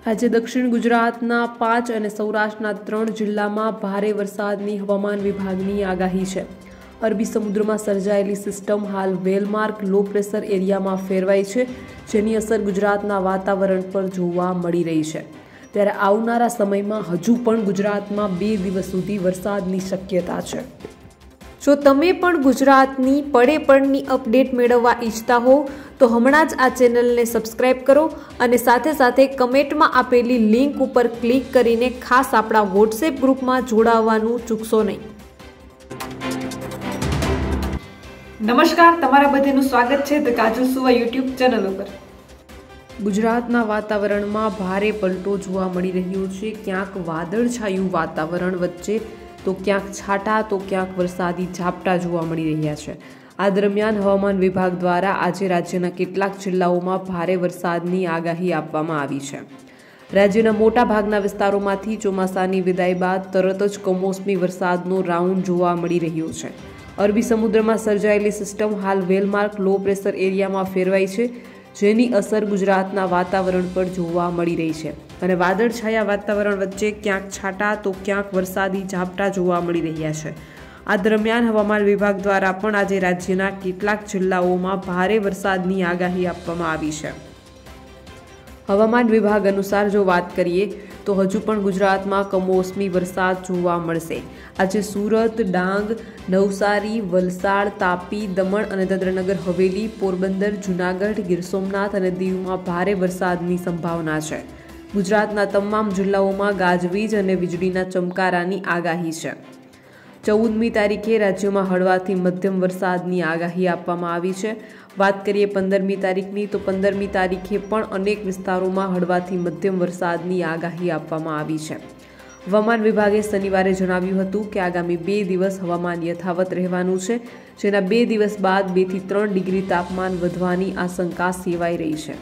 આજે દક્ષિણ ગુજરાતના 5 અને સૌરાષ્ટ્રના 3 જિલ્લામાં ભારે વરસાદની હવામાન વિભાગની આગાહી છે। અરબી સમુદ્રમાં સર્જાયેલી સિસ્ટમ હાલ વેલમાર્ક લો પ્રેશર એરિયામાં ફેરવાઈ છે, જેની અસર ગુજરાતના વાતાવરણ પર જોવા મળી રહી છે। ત્યારે આવનારા સમયમાં હજુ પણ ગુજરાતમાં 2 દિવસ સુધી વરસાદની શક્યતા છે। જો તમે પણ ગુજરાતની પડે પડની અપડેટ મેળવવા ઈચ્છતા હો તો હમણાં જ આ ચેનલને સબસ્ક્રાઇબ કરો અને સાથે કમેન્ટમાં આપેલી લિંક ઉપર ક્લિક કરીને ખાસ આપણા વોટ્સએપ ગ્રુપમાં જોડાવવાનું ચૂકશો નહીં। નમસ્કાર, તમારા બધાનું સ્વાગત છે ધ કાજલ સુવા યુટ્યુબ ચેનલ ઉપર। ગુજરાતના વાતાવરણમાં ભારે પલટો જોવા મળી રહ્યો છે। ક્યાંક વાદળછાયું વાતાવરણ વચ્ચે તો ક્યાંક છાંટા તો ક્યાંક વરસાદી ઝાપટા જોવા મળી રહ્યા છે। આ દરમિયાન હવામાન વિભાગ દ્વારા આજે રાજ્યના કેટલાક જિલ્લાઓમાં ભારે વરસાદની આગાહી આપવામાં આવી છે। રાજ્યના મોટા ભાગના વિસ્તારોમાંથી ચોમાસાની વિદાય બાદ તરત જ કમોસમી વરસાદનો રાઉન્ડ જોવા મળી રહ્યો છે। અરબી સમુદ્રમાં સર્જાયેલી સિસ્ટમ હાલ વેલમાર્ક લો પ્રેશર એરિયામાં ફેરવાઈ છે, જેની અસર ગુજરાતના વાતાવરણ પર જોવા મળી રહી છે અને વાદળછાયા વાતાવરણ વચ્ચે ક્યાંક છાંટા તો ક્યાંક વરસાદી ઝાપટા જોવા મળી રહ્યા છે। આ દરમિયાન હવામાન વિભાગ દ્વારા પણ આજે રાજ્યના કેટલાક જિલ્લાઓમાં ભારે વરસાદની આગાહી આપવામાં આવી છે। હવામાન વિભાગ અનુસાર જો વાત કરીએ તો હજુ પણ ગુજરાતમાં કમોસમી વરસાદ જોવા મળશે। આજે સુરત, ડાંગ, નવસારી, વલસાડ, તાપી, દમણ અને દાદરાનગર હવેલી, પોરબંદર, જૂનાગઢ, ગીર સોમનાથ અને દીવમાં ભારે વરસાદની સંભાવના છે। ગુજરાતના તમામ જિલ્લાઓમાં ગાજવીજ અને વીજળીના ચમકારાની આગાહી છે। 14મી તારીખે રાજ્યમાં હળવાથી મધ્યમ વરસાદની આગાહી આપવામાં આવી છે। વાત કરીએ 15મી તારીખની તો 15મી તારીખે પણ અનેક વિસ્તારોમાં હળવાથી મધ્યમ વરસાદની આગાહી આપવામાં આવી છે। હવામાન વિભાગે શનિવારે જણાવ્યું હતું કે આગામી 2 દિવસ હવામાન યથાવત રહેવાનું છે, જેના 2 દિવસ બાદ 2 થી 3 ડિગ્રી તાપમાન વધવાની આશંકા સેવાઈ રહી છે।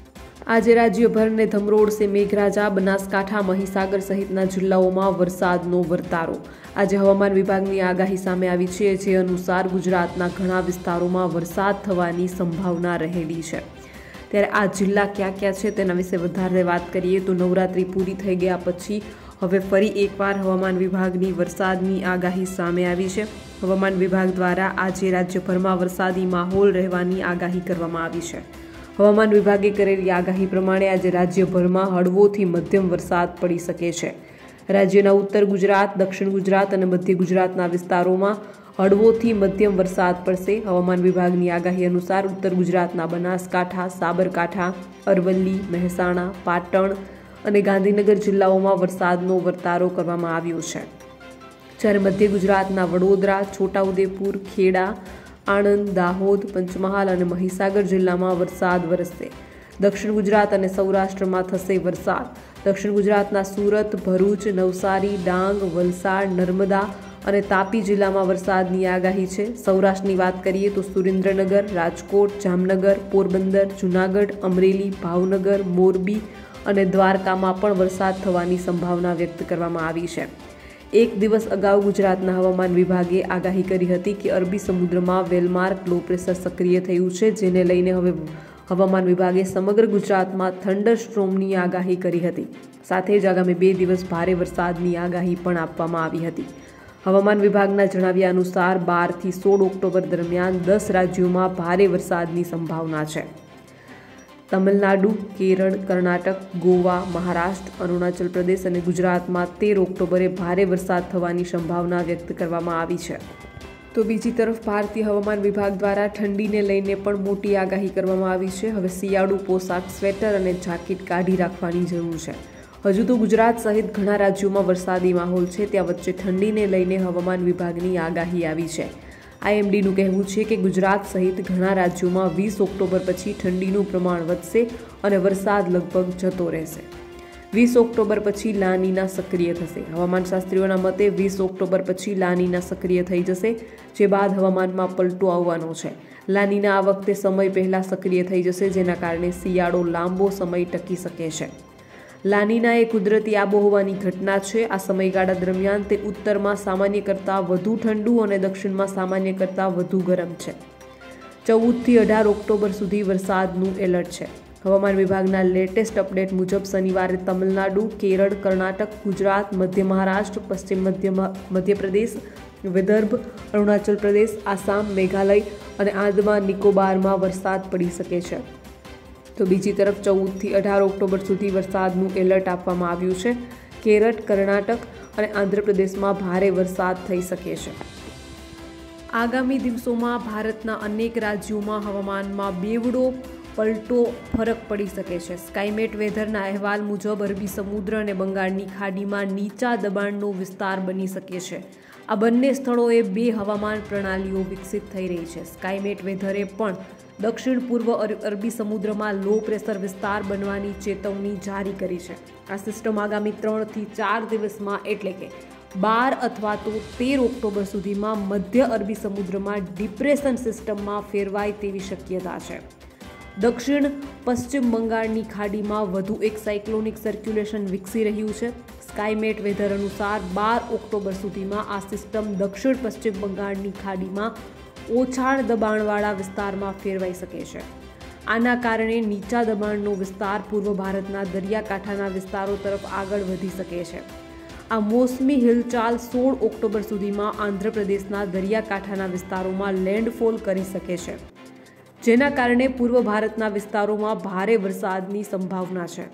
આજે રાજ્યભરને ધમરોળશે મેઘરાજા। બનાસકાંઠા, મહીસાગર સહિતના જિલ્લાઓમાં વરસાદનો વર્તારો। આજે હવામાન વિભાગની આગાહી સામે આવી છે, જે અનુસાર ગુજરાતના ઘણા વિસ્તારોમાં વરસાદ થવાની સંભાવના રહેલી છે। ત્યારે આ જિલ્લા ક્યાં ક્યાં છે તેના વિશે વધારે વાત કરીએ તો નવરાત્રી પૂરી થઈ ગયા પછી હવે ફરી એકવાર હવામાન વિભાગની વરસાદની આગાહી સામે આવી છે। હવામાન વિભાગ દ્વારા આજે રાજ્યભરમાં વરસાદી માહોલ રહેવાની આગાહી કરવામાં આવી છે। હવામાન વિભાગે કરેલી આગાહી પ્રમાણે આજે રાજ્યભરમાં હળવોથી મધ્યમ વરસાદ પડી શકે છે। રાજ્યના ઉત્તર ગુજરાત, દક્ષિણ ગુજરાત અને મધ્ય ગુજરાતના વિસ્તારોમાં હળવોથી મધ્યમ વરસાદ પડશે। હવામાન વિભાગની આગાહી અનુસાર ઉત્તર ગુજરાતના બનાસકાંઠા, સાબરકાંઠા, અરવલ્લી, મહેસાણા, પાટણ અને ગાંધીનગર જિલ્લાઓમાં વરસાદનો વર્તારો કરવામાં આવ્યો છે, જ્યારે મધ્ય ગુજરાતના વડોદરા, છોટાઉદેપુર, ખેડા, આણંદ, દાહોદ, પંચમહાલ અને મહીસાગર જિલ્લામાં વરસાદ વરસશે। દક્ષિણ ગુજરાત અને સૌરાષ્ટ્રમાં થશે વરસાદ। દક્ષિણ ગુજરાતના સુરત, ભરૂચ, નવસારી, ડાંગ, વલસાડ, નર્મદા અને તાપી જિલ્લામાં વરસાદની આગાહી છે। સૌરાષ્ટ્રની વાત કરીએ તો સુરેન્દ્રનગર, રાજકોટ, જામનગર, પોરબંદર, જૂનાગઢ, અમરેલી, ભાવનગર, મોરબી અને દ્વારકામાં પણ વરસાદ થવાની સંભાવના વ્યક્ત કરવામાં આવી છે। એક દિવસ અગાઉ ગુજરાતના હવામાન વિભાગે આગાહી કરી હતી કે અરબી સમુદ્રમાં વેલમાર્ક લો પ્રેશર સક્રિય થયું છે, જેને લઈને હવે હવામાન વિભાગે સમગ્ર ગુજરાતમાં થંડરસ્ટ્રોમની આગાહી કરી હતી। સાથે જ આગામી 2 દિવસ ભારે વરસાદની આગાહી પણ આપવામાં આવી હતી। હવામાન વિભાગના જણાવ્યા અનુસાર 12 થી 16 ઓક્ટોબર દરમિયાન 10 રાજ્યોમાં ભારે વરસાદની સંભાવના છે। તમિલનાડુ, કેરળ, કર્ણાટક, ગોવા, મહારાષ્ટ્ર, અરુણાચલ પ્રદેશ અને ગુજરાતમાં 13 ઓક્ટોબરે ભારે વરસાદ થવાની સંભાવના વ્યક્ત કરવામાં આવી છે। તો બીજી તરફ ભારતીય હવામાન વિભાગ દ્વારા ઠંડીને લઈને પણ મોટી આગાહી કરવામાં આવી છે। હવે શિયાળુ પોશાક, સ્વેટર અને જાકીટ કાઢી રાખવાની જરૂર છે। હજુ તો ગુજરાત સહિત ઘણા રાજ્યોમાં વરસાદી માહોલ છે, ત્યાં વચ્ચે ઠંડીને લઈને હવામાન વિભાગની આગાહી આવી છે। આઈએમડીનું કહેવું છે કે ગુજરાત સહિત ઘણા રાજ્યોમાં 20 ઓક્ટોબર પછી ઠંડીનું પ્રમાણ વધશે અને વરસાદ લગભગ જતો રહેશે। 20 ઓક્ટોબર પછી લાનીના સક્રિય થશે। હવામાનશાસ્ત્રીઓના મતે 20 ઓક્ટોબર પછી લાનીના સક્રિય થઈ જશે, જે બાદ હવામાનમાં પલટો આવવાનો છે। લાનીના આ વખતે સમય પહેલાં સક્રિય થઈ જશે, જેના કારણે શિયાળો લાંબો સમય ટકી શકે છે। લાનીના એ કુદરતી આબોહવાની ઘટના છે। આ સમયગાળા દરમિયાન તે ઉત્તરમાં સામાન્ય કરતાં વધુ ઠંડુ અને દક્ષિણમાં સામાન્ય કરતાં વધુ ગરમ છે। 14 થી 18 ઓક્ટોબર સુધી વરસાદનું એલર્ટ છે। હવામાન વિભાગના લેટેસ્ટ અપડેટ મુજબ શનિવારે તમિલનાડુ, કેરળ, કર્ણાટક, ગુજરાત, મધ્ય મહારાષ્ટ્ર, પશ્ચિમ મધ્યપ્રદેશ, વિદર્ભ, અરુણાચલ પ્રદેશ, આસામ, મેઘાલય અને આંદામાન નિકોબારમાં વરસાદ પડી શકે છે. તો બીજી તરફ 14 થી 18 ઓક્ટોબર સુધી વરસાદનું એલર્ટ આપવામાં આવ્યું છે. કેરળ, કર્ણાટક અને આંધ્રપ્રદેશમાં ભારે વરસાદ થઈ શકે છે. આગામી દિવસોમાં ભારતના અનેક રાજ્યોમાં હવામાનમાં બેવડો પલટો ફરક પડી શકે છે. સ્કાયમેટ વેધરના અહેવાલ મુજબ અરબી સમુદ્ર અને બંગાળની ખાડીમાં નીચા દબાણનો વિસ્તાર બની શકે છે. આ બંને સ્થળોએ બે હવામાન પ્રણાલીઓ વિકસિત થઈ રહી છે. સ્કાયમેટ વેધરે પણ દક્ષિણ પૂર્વ અરબી સમુદ્રમાં લો પ્રેશર વિસ્તાર બનવાની ચેતવણી જારી કરી છે. આ સિસ્ટમ આગામી 3 થી 4 દિવસમાં એટલે કે 12 અથવા તો 13 ઓક્ટોબર સુધીમાં મધ્ય અરબી સમુદ્રમાં ડિપ્રેશન સિસ્ટમમાં ફેરવાય તેવી શક્યતા છે. દક્ષિણ પશ્ચિમ બંગાળની ખાડીમાં વધુ એક સાયક્લોનિક સર્ક્યુલેશન વિકસી રહ્યું છે. સ્કાયમેટ વેધર અનુસાર 12 ઓક્ટોબર સુધીમાં આ સિસ્ટમ દક્ષિણ પશ્ચિમ બંગાળની ખાડીમાં ઓછા દબાણવાળા વિસ્તારમાં ફેરવાઈ શકે છે. આના કારણે નીચા દબાણનો વિસ્તાર પૂર્વ ભારતના દરિયાકાંઠાના વિસ્તારો તરફ આગળ વધી શકે છે. આ મોસમી હિલચાલ 16 ઓક્ટોબર સુધીમાં આંધ્રપ્રદેશના દરિયાકાંઠાના વિસ્તારોમાં લેન્ડફોલ કરી શકે છે, જેના કારણે પૂર્વ ભારતના વિસ્તારોમાં ભારે વરસાદની સંભાવના છે.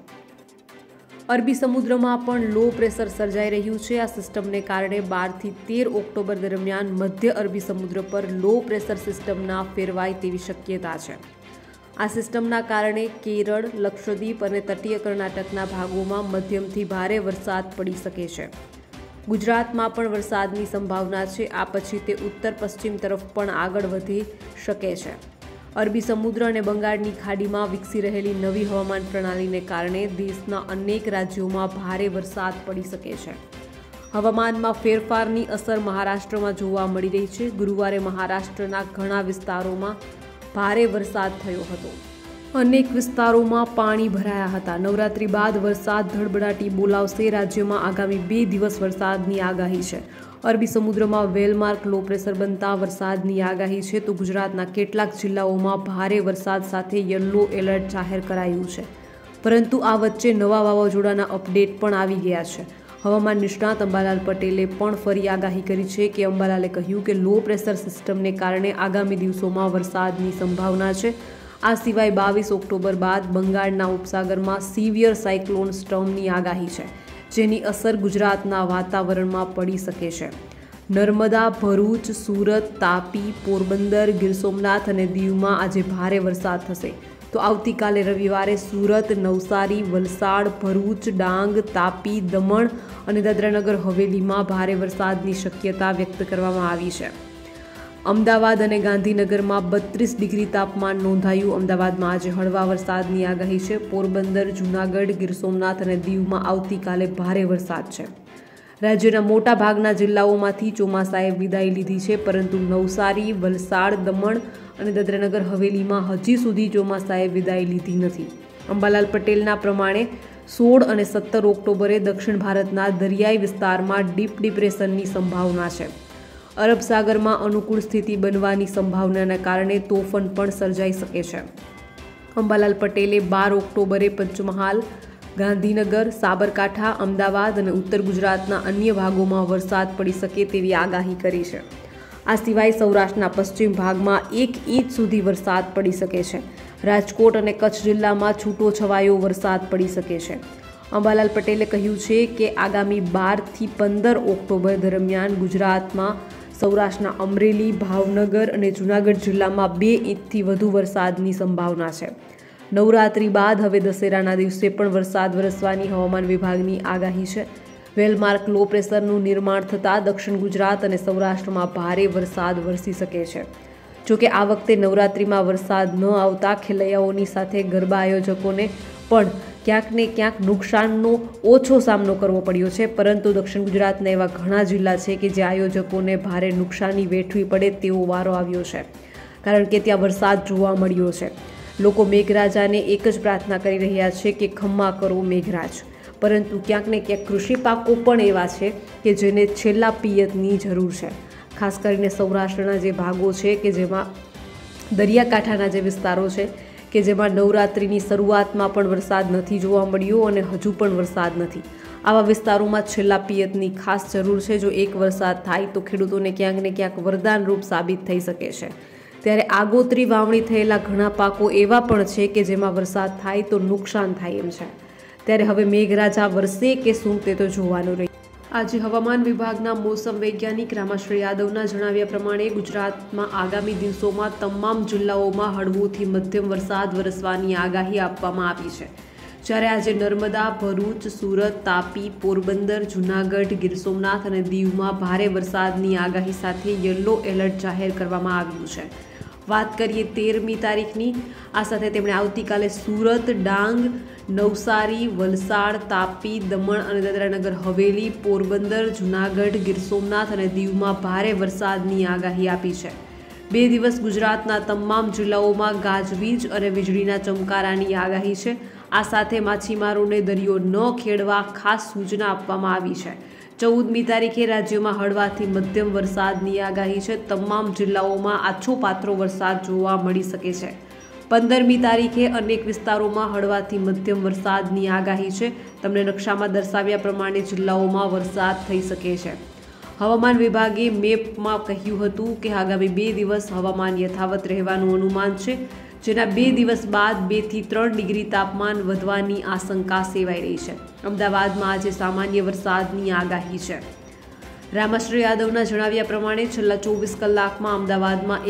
અરબી સમુદ્રમાં પણ લો પ્રેશર સર્જાઈ રહ્યું છે. આ સિસ્ટમને કારણે 12 થી 13 ઓક્ટોબર દરમિયાન મધ્ય અરબી સમુદ્ર પર લો પ્રેશર સિસ્ટમના ફેરવાય તેવી શક્યતા છે. આ સિસ્ટમના કારણે કેરળ, લક્ષદ્વીપ અને તટીય કર્ણાટકના ભાગોમાં મધ્યમથી ભારે વરસાદ પડી શકે છે. ગુજરાતમાં પણ વરસાદની સંભાવના છે. આ પછી તે ઉત્તર પશ્ચિમ તરફ પણ આગળ વધી શકે છે. અરબી સમુદ્ર અને બંગાળની ખાડીમાં વિકસી રહેલી નવી હવામાન પ્રણાલીને કારણે દેશના અનેક રાજ્યોમાં ભારે વરસાદ પડી શકે છે. હવામાનમાં ફેરફારની અસર મહારાષ્ટ્રમાં જોવા મળી રહી છે. ગુરુવારે મહારાષ્ટ્રના ઘણા વિસ્તારોમાં ભારે વરસાદ થયો હતો. અનેક વિસ્તારોમાં પાણી ભરાયા હતા. નવરાત્રી બાદ વરસાદ ધડબડાટી બોલાવશે. રાજ્યમાં આગામી 2 દિવસ વરસાદની આગાહી છે. અરબી સમુદ્રમાં વેલમાર્ક લો પ્રેશર બનતા વરસાદની આગાહી છે. તો ગુજરાતના કેટલાક જિલ્લાઓમાં ભારે વરસાદ સાથે યલો એલર્ટ જાહેર કરાયું છે. પરંતુ આ વચ્ચે નવા વાવાઝોડાના અપડેટ પણ આવી ગયા છે. હવામાન નિષ્ણાત અંબાલાલ પટેલે પણ ફરી આગાહી કરી છે કે અંબાલાલે કહ્યું કે લો પ્રેશર સિસ્ટમને કારણે આગામી દિવસોમાં વરસાદની સંભાવના છે. આ સિવાય 22 ઓક્ટોબર બાદ બંગાળના ઉપસાગરમાં સિવિયર સાયક્લોન સ્ટોર્મની આગાહી છે, જેની અસર ગુજરાતના વાતાવરણમાં પડી શકે છે. નર્મદા, ભરૂચ, સુરત, તાપી, પોરબંદર, ગીર સોમનાથ અને દીવમાં આજે ભારે વરસાદ થશે. તો આવતીકાલે રવિવારે સુરત, નવસારી, વલસાડ, ભરૂચ, ડાંગ, તાપી, દમણ અને દાદરાનગર હવેલીમાં ભારે વરસાદની શક્યતા વ્યક્ત કરવામાં આવી છે. અમદાવાદ અને ગાંધીનગરમાં 32 ડિગ્રી તાપમાન નોંધાયું. અમદાવાદમાં આજે હળવા વરસાદની આગાહી છે. પોરબંદર, જૂનાગઢ, ગીર સોમનાથ અને દીવમાં આવતીકાલે ભારે વરસાદ છે. રાજ્યના મોટા ભાગના જિલ્લાઓમાંથી ચોમાસાએ વિદાય લીધી છે, પરંતુ નવસારી, વલસાડ, દમણ અને દાદરાનગર હવેલીમાં હજી સુધી ચોમાસાએ વિદાય લીધી નથી. અંબાલાલ પટેલના પ્રમાણે 16 અને 17 ઓક્ટોબરે દક્ષિણ ભારતના દરિયાઈ વિસ્તારમાં ડીપ ડિપ્રેશનની સંભાવના છે. અરબ સાગરમાં અનુકૂળ સ્થિતિ બનવાની સંભાવનાના કારણે તોફાન પણ સર્જાઈ શકે છે. અંબાલાલ પટેલે 12 ઓક્ટોબરે પંચમહાલ, ગાંધીનગર, સાબરકાંઠા, અમદાવાદ અને ઉત્તર ગુજરાતના અન્ય ભાગોમાં વરસાદ પડી શકે તેવી આગાહી કરી છે. આ સિવાય સૌરાષ્ટ્રના પશ્ચિમ ભાગમાં 1 ઇંચ સુધી વરસાદ પડી શકે છે. રાજકોટ અને કચ્છ જિલ્લામાં છૂટો છવાયો વરસાદ પડી શકે છે. અંબાલાલ પટેલે કહ્યું છે કે આગામી 12 થી 15 ઓક્ટોબર દરમિયાન ગુજરાતમાં સૌરાષ્ટ્રના અમરેલી, ભાવનગર અને જૂનાગઢ જિલ્લામાં 2 ઇંચથી વધુ વરસાદની સંભાવના છે. નવરાત્રી બાદ હવે દશેરાના દિવસે પણ વરસાદ વરસવાની હવામાન વિભાગની આગાહી છે. વેલમાર્ક લો પ્રેશરનું નિર્માણ થતાં દક્ષિણ ગુજરાત અને સૌરાષ્ટ્રમાં ભારે વરસાદ વરસી શકે છે. જોકે આ વખતે નવરાત્રીમાં વરસાદ ન આવતા ખેલૈયાઓની સાથે ગરબા આયોજકોને પણ ક્યાંક ને ક્યાંક નુકસાનનો ઓછો સામનો કરવો પડ્યો છે. પરંતુ દક્ષિણ ગુજરાતના એવા ઘણા જિલ્લા છે કે જે આયોજકોને ભારે નુકસાની વેઠવી પડે તેવો વારો આવ્યો છે, કારણ કે ત્યાં વરસાદ જોવા મળ્યો છે. લોકો મેઘરાજાને એક જ પ્રાર્થના કરી રહ્યા છે કે ખમ્મા કરો મેઘરાજ. પરંતુ ક્યાંક ને ક્યાંક કૃષિ પાકો પણ એવા છે કે જેને છેલ્લા પિયતની જરૂર છે. ખાસ કરીને સૌરાષ્ટ્રના જે ભાગો છે કે જેમાં દરિયાકાંઠાના જે વિસ્તારો છે કે જેમાં નવરાત્રિની શરૂઆતમાં પણ વરસાદ નથી જોવા મળ્યો અને હજુ પણ વરસાદ નથી. આવા વિસ્તારોમાં છેલ્લા પિયતની ખાસ જરૂર છે. જો એક વરસાદ થાય તો ખેડૂતોને ક્યાંક ને ક્યાંક વરદાનરૂપ સાબિત થઈ શકે છે. ત્યારે આગોતરી વાવણી થયેલા ઘણા પાકો એવા પણ છે કે જેમાં વરસાદ થાય તો નુકસાન થાય એમ છે. ત્યારે હવે મેઘરાજા વરસે કે શું તે તો જોવાનું રહ્યું. આજે હવામાન વિભાગના મોસમ વૈજ્ઞાનિક રામાશ્રી યાદવના જણાવ્યા પ્રમાણે ગુજરાતમાં આગામી દિવસોમાં તમામ જિલ્લાઓમાં હળવોથી મધ્યમ વરસાદ વરસવાની આગાહી આપવામાં આવી છે. જ્યારે આજે નર્મદા, ભરૂચ, સુરત, તાપી, પોરબંદર, જૂનાગઢ, ગીર સોમનાથ અને દીવમાં ભારે વરસાદની આગાહી સાથે યલો એલર્ટ જાહેર કરવામાં આવ્યું છે. વાત કરીએ 13મી તારીખની, આ સાથે તેમણે આવતીકાલે સુરત, ડાંગ, નવસારી, વલસાડ, તાપી, દમણ અને દાદરાનગર હવેલી, પોરબંદર, જૂનાગઢ, ગીર સોમનાથ અને દીવમાં ભારે વરસાદની આગાહી આપી છે. 2 દિવસ ગુજરાતના તમામ જિલ્લાઓમાં ગાજવીજ અને વીજળીના ચમકારાની આગાહી છે. આ સાથે માછીમારોને દરિયો ન ખેડવા ખાસ સૂચના આપવામાં આવી છે. 14મી તારીખે રાજ્યમાં હળવાથી મધ્યમ વરસાદની આગાહી છે. તમામ જિલ્લાઓમાં આછો પાતળો વરસાદ જોવા મળી શકે છે. 15મી તારીખે અનેક વિસ્તારોમાં હળવાથી મધ્યમ વરસાદની આગાહી છે. તમને નકશામાં દર્શાવ્યા પ્રમાણે જિલ્લાઓમાં વરસાદ થઈ શકે છે. હવામાન વિભાગે મેપમાં કહ્યું હતું કે આગામી 2 દિવસ હવામાન યથાવત રહેવાનું અનુમાન છે, જેના 2 દિવસ બાદ 2 થી 3 ડિગ્રી તાપમાન વધવાની આશંકા સેવાઈ રહી છે. અમદાવાદમાં આજે સામાન્ય વરસાદની આગાહી છે. રામાશ્રી યાદવના જણાવ્યા પ્રમાણે છેલ્લા 24 કલાકમાં અમદાવાદમાં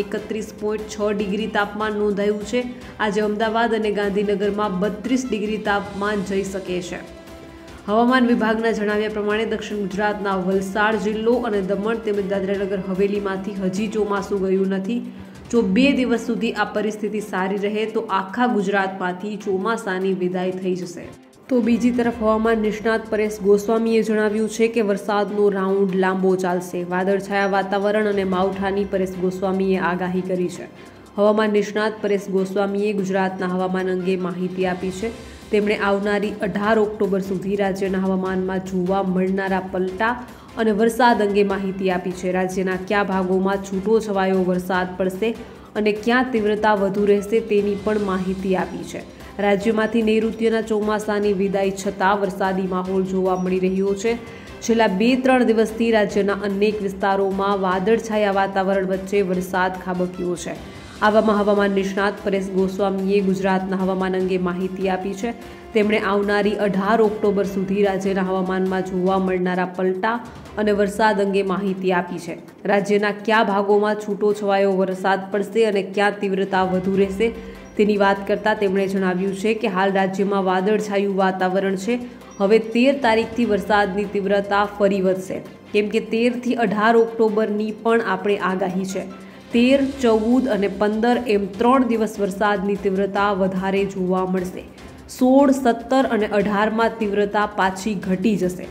31.6 ડિગ્રી તાપમાન નોંધાયું છે. આજે અમદાવાદ અને ગાંધીનગરમાં 32 ડિગ્રી તાપમાન જઈ શકે છે. હવામાન વિભાગના જણાવ્યા પ્રમાણે દક્ષિણ ગુજરાતના વલસાડ જિલ્લો અને દમણ તેમજ દાદરાનગર હવેલીમાંથી હજી ચોમાસું ગયું નથી. જો 2 દિવસ સુધી આ પરિસ્થિતિ સારી રહે તો આખા ગુજરાતમાંથી ચોમાસાની વિદાય થઈ જશે. તો બીજી તરફ હવામાન નિષ્ણાત પરેશ ગોસ્વામીએ જણાવ્યું છે કે વરસાદનો રાઉન્ડ લાંબો ચાલશે. વાદળછાયા વાતાવરણ અને માવઠાની પરેશ ગોસ્વામીએ આગાહી કરી છે. હવામાન નિષ્ણાત પરેશ ગોસ્વામીએ ગુજરાતના હવામાન અંગે માહિતી આપી છે. તેમણે આવનારી 18 ઓક્ટોબર સુધી રાજ્યના હવામાનમાં જોવા મળનારા પલટા અને વરસાદ અંગે માહિતી આપી છે. રાજ્યના કયા ભાગોમાં છૂટો છવાયો વરસાદ પડશે અને ક્યાં તીવ્રતા વધુ રહેશે તેની પણ માહિતી આપી છે. રાજ્યમાંથી નૈઋત્યના ચોમાસાની વિદાય છતાં વરસાદી માહોલ જોવા મળી રહ્યો છે. છેલ્લા 2-3 દિવસથી રાજ્યના અનેક વિસ્તારોમાં વાદળછાયા વાતાવરણ વચ્ચે વરસાદ ખાબક્યો છે. આવામાં હવામાન નિષ્ણાત પરેશ ગોસ્વામીએ ગુજરાતના હવામાન અંગે માહિતી આપી છે. તેમણે આવનારી 18 ઓક્ટોબર સુધી રાજ્યના હવામાનમાં જોવા મળનારા પલટા અને વરસાદ અંગે માહિતી આપી છે. રાજ્યના કયા ભાગોમાં છૂટો છવાયો વરસાદ પડશે અને ક્યાં તીવ્રતા વધુ રહેશે તેની વાત કરતાં તેમણે જણાવ્યું છે કે હાલ રાજ્યમાં વાદળછાયું વાતાવરણ છે. હવે 13 તારીખથી વરસાદની તીવ્રતા ફરી વધશે, કેમ કે 13 થી 18 ઓક્ટોબરની પણ આપણે આગાહી છે. 13, 14 અને 15 એમ 3 દિવસ વરસાદની તીવ્રતા વધારે જોવા મળશે. 16, 17 અને 18માં તીવ્રતા પાછી ઘટી જશે.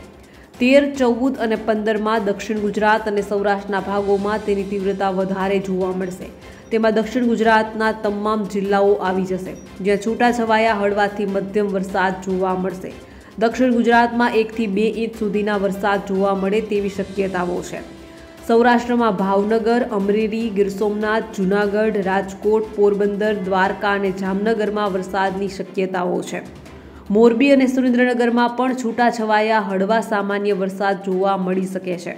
13, 14 અને 15માં દક્ષિણ ગુજરાત અને સૌરાષ્ટ્રના ભાગોમાં તેની તીવ્રતા વધારે જોવા મળશે. તેમાં દક્ષિણ ગુજરાતના તમામ જિલ્લાઓ આવી જશે, જ્યાં છૂટાછવાયા હળવાથી મધ્યમ વરસાદ જોવા મળશે. દક્ષિણ ગુજરાતમાં 1 થી 2 ઇંચ સુધીના વરસાદ જોવા મળે તેવી શક્યતાઓ છે. સૌરાષ્ટ્રમાં ભાવનગર, અમરેલી, ગીર સોમનાથ, જૂનાગઢ, રાજકોટ, પોરબંદર, દ્વારકા અને જામનગરમાં વરસાદની શક્યતાઓ છે. મોરબી અને સુરેન્દ્રનગરમાં પણ છૂટાછવાયા હળવા સામાન્ય વરસાદ જોવા મળી શકે છે.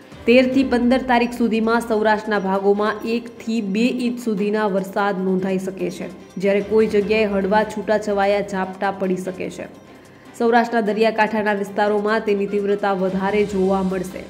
13 થી 15 તારીખ સુધીમાં સૌરાષ્ટ્રના ભાગોમાં 1 થી 2 ઇંચ સુધીના વરસાદ નોંધાઈ શકે છે, જ્યારે કોઈ જગ્યાએ હળવા છૂટાછવાયા ઝાપટા પડી શકે છે. સૌરાષ્ટ્રના દરિયાકાંઠાના વિસ્તારોમાં તેની તીવ્રતા વધારે જોવા મળશે.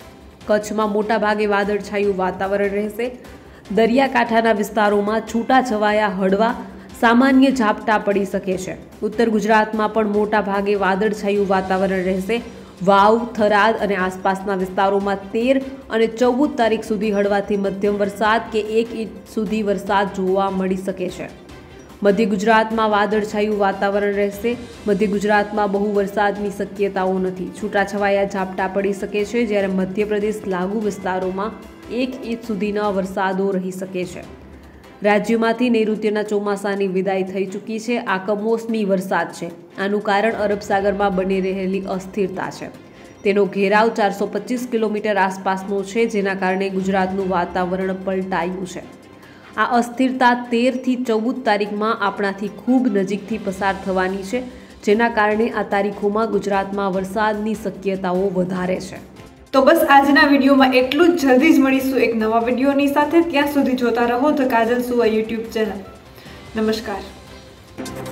કચ્છમાં મોટાભાગે વાદળછાયું વાતાવરણ રહેશે. દરિયાકાંઠાના વિસ્તારોમાં છૂટાછવાયા હળવા સામાન્ય ઝાપટા પડી શકે છે. ઉત્તર ગુજરાતમાં પણ મોટાભાગે વાદળછાયું વાતાવરણ રહેશે. વાવ, થરાદ અને આસપાસના વિસ્તારોમાં 13 અને 14 તારીખ સુધી હળવાથી મધ્યમ વરસાદ કે 1 ઇંચ સુધી વરસાદ જોવા મળી શકે છે. મધ્ય ગુજરાતમાં વાદળછાયું વાતાવરણ રહેશે. મધ્ય ગુજરાતમાં બહુ વરસાદની શક્યતાઓ નથી. છૂટાછવાયા ઝાપટા પડી શકે છે, જ્યારે મધ્યપ્રદેશ લાગુ વિસ્તારોમાં 1 ઇંચ સુધીના વરસાદો રહી શકે છે. રાજ્યમાંથી નૈઋત્યના ચોમાસાની વિદાય થઈ ચૂકી છે. આ કમોસમી વરસાદ છે. આનું કારણ અરબ સાગરમાં બની રહેલી અસ્થિરતા છે. તેનો ઘેરાવ 425 કિલોમીટર આસપાસનો છે, જેના કારણે ગુજરાતનું વાતાવરણ પલટાયું છે. આ અસ્થિરતા 13 થી 14 તારીખમાં આપણાથી ખૂબ નજીકથી પસાર થવાની છે, જેના કારણે આ તારીખોમાં ગુજરાતમાં વરસાદની શક્યતાઓ વધારે છે. તો બસ આજના વિડીયોમાં એટલું જ. જલ્દી જ મળીશું એક નવા વિડીયોની સાથે. ત્યાં સુધી જોતા રહો ધ કાજલ સુવા યુટ્યુબ ચેનલ. નમસ્કાર.